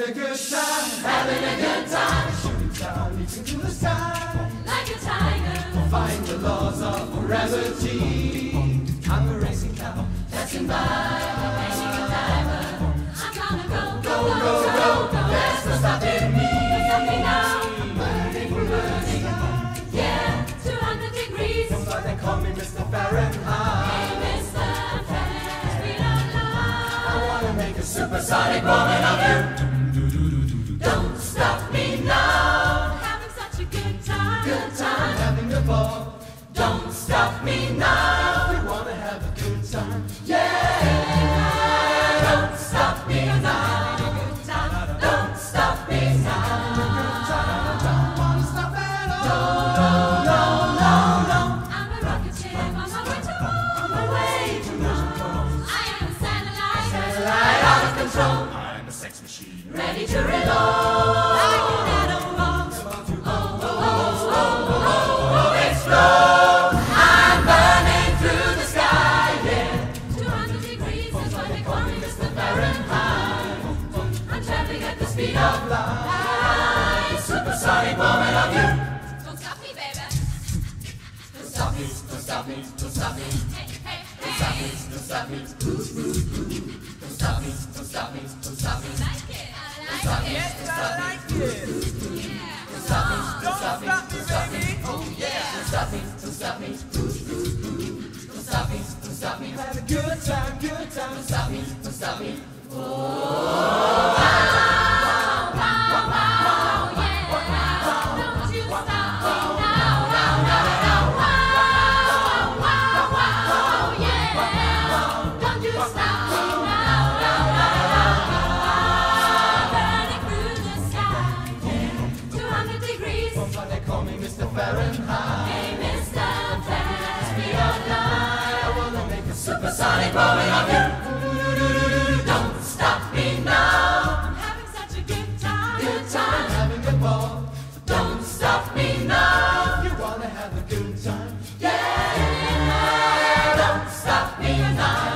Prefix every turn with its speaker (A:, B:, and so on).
A: a good time, having a good time. Shooting star leaping to the sky
B: like a tiger,
A: defying the laws of gravity. I'm a racing cow passing by,
B: racing a diver. I'm gonna go,
A: go, go, go, go. There's no stopping me.
B: Stop me now.
A: Burning, burning,
B: Yeah, 200 degrees.
A: that's why they call me Mr. Fahrenheit.
B: Hey, Mr. Fast, we don't lie.
A: I wanna make a supersonic woman of you. Don't stop me now.
B: Having such a good time.
A: Good time having a ball. Don't stop me now. We wanna have a good time. Yeah. Don't stop me now.
B: Good time.
A: Don't stop me now. Good time. I don't wanna stop at all. No, no, no, no.
B: I'm a rocket ship on my way to Mars.
A: My way to Mars.
B: I am a satellite.
A: Satellite out of control.
C: I'm a sex machine.
B: Ready to reload. Like an atom bomb.
A: About to
B: Explode. I'm burning through the sky, yeah. 200 degrees, that's why they call me Mr. Fahrenheit. I'm traveling at the speed of light.
A: supersonic woman of you.
B: Don't stop me, baby.
A: Don't stop me, don't stop me, don't stop me.
B: Hey, hey,
A: Don't stop me,
B: hey.
A: don't stop me. Ooh, ooh, ooh. Don't stop me, don't stop me, don't stop me.
B: Like it, I like
A: Stop me,
B: it.
A: don't stop me.
B: Yeah.
A: Don't stop me, don't stop me, don't stop me. Oh yeah. Don't stop me, don't stop me. Ooh, ooh, ooh. Don't stop me, don't stop me. Have a good time, good time. Don't stop me, don't stop me.
B: Don't you stop me now, now, now, now. Wow, wow, wow, yeah. Don't you stop me now, now, now, now. Burning through the sky, yeah. 200 degrees.
A: That's why they call me Mr. Fahrenheit.
B: Hey, Mr. Fast, be alive.
A: I wanna make a supersonic woman of you. Don't stop me now.
B: I'm having such a good time.
A: Good time having a ball. Don't stop me now. You wanna have a good time. Yeah. Don't stop me now.